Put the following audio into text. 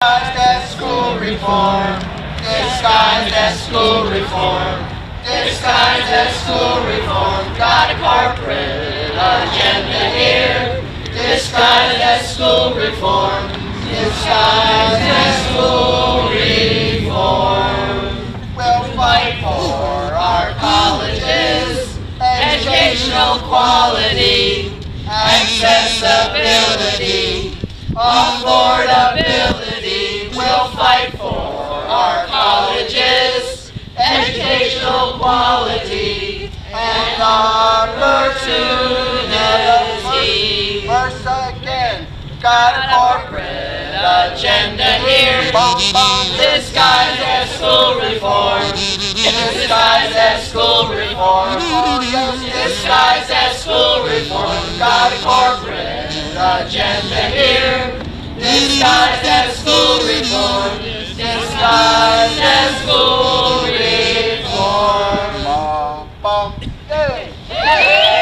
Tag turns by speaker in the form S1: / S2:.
S1: Disguised as school reform. Disguised as school reform. Disguised as school reform. Got a corporate agenda here. Disguised as school reform. Disguised as school reform. We'll fight for our colleges, educational quality, accessibility, affordability. We'll fight for our colleges, educational quality, and opportunity. Once again, got a corporate agenda here. Disguised as school reform. Disguised as school reform. Disguised as school reform. Got a corporate agenda here. Disguised as school reform. Disguised as school reform. Hey!